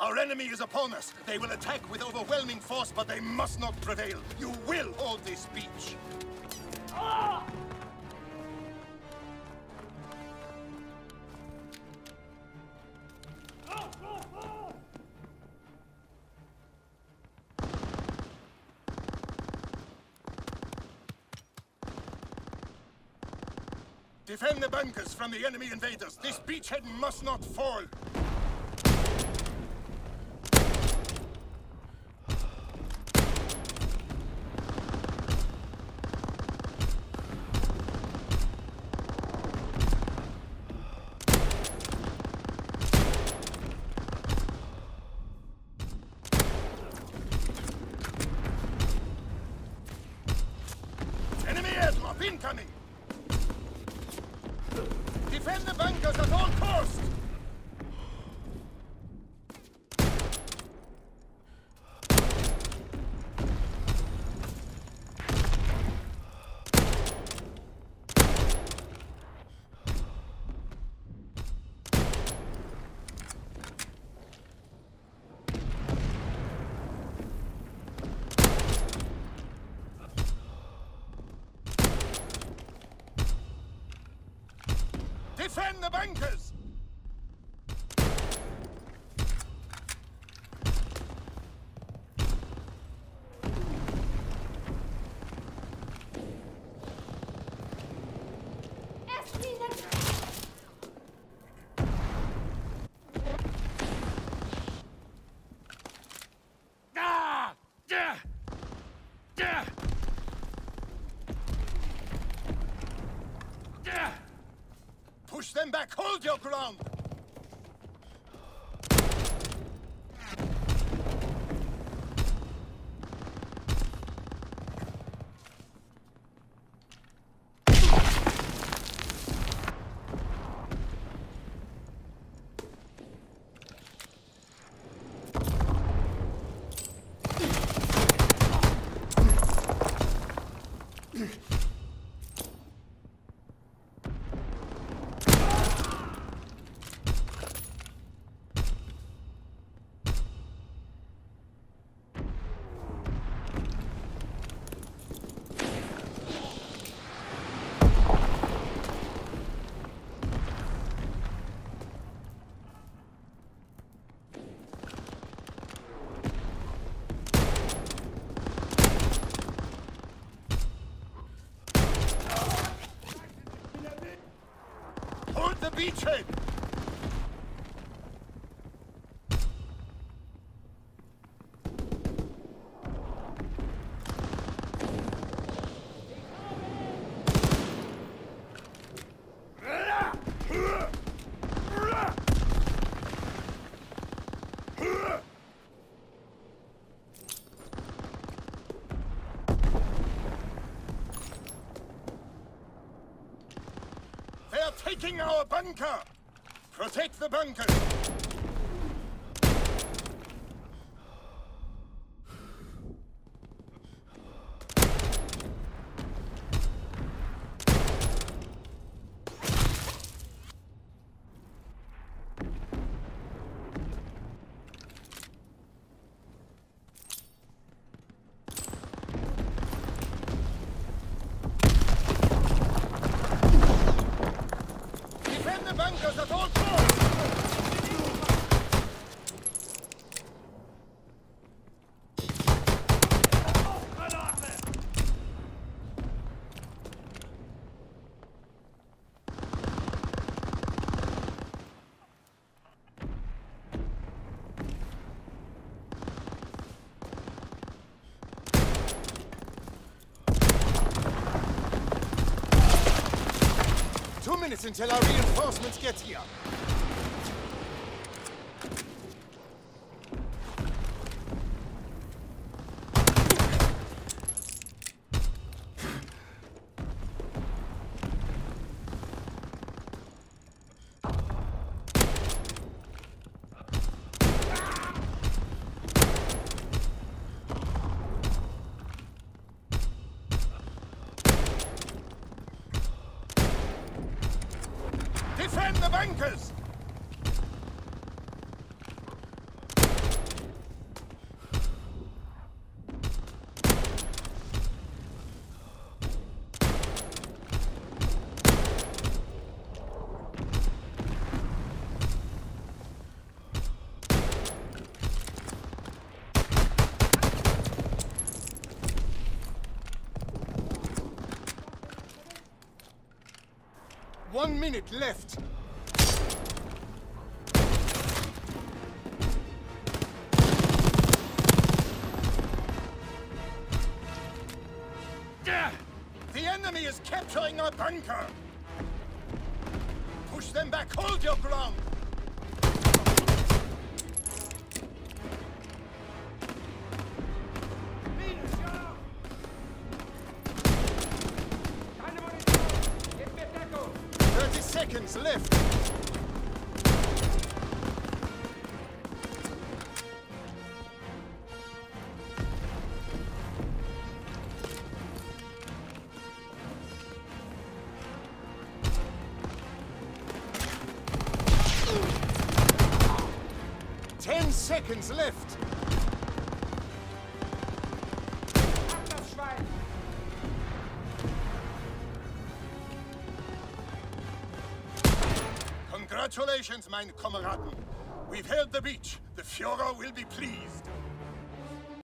Our enemy is upon us. They will attack with overwhelming force, but they must not prevail. You will hold this beach. Ah! Defend the bunkers from the enemy invaders. This beachhead must not fall. Enemy airdrop incoming! Defend the bunkers at all costs! Defend the bunkers! Push them back! Hold your ground! Hold the beachhead! They are taking our bunker! Protect the bunkers! Bunkers at all costs! Minutes until our reinforcements get here. Defend the bunkers! 1 minute left. The enemy is capturing our bunker! Push them back! Hold your ground! Keine Munition! Gib mir Deckung! 30 seconds left! Seconds left. Ab das Schwein! Congratulations, mein Kameraden. We've held the beach. The Führer will be pleased.